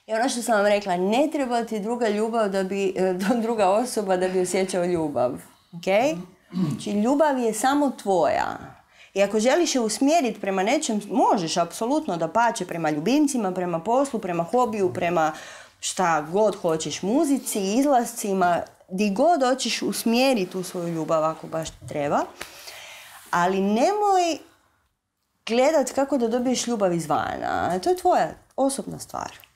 I ono što sam vam rekla, ne treba ti druga osoba da bi osjećao ljubav. Okay? Znači, ljubav je samo tvoja. I ako želiš je usmjeriti prema nečem, možeš apsolutno da pače prema ljubimcima, prema poslu, prema hobiju, prema šta god hoćeš, muzici, izlascima, di god hoćeš usmjeriti tu svoju ljubav ako baš treba. Ali nemoj gledat kako da dobiješ ljubav izvana. To je tvoja osobna stvar.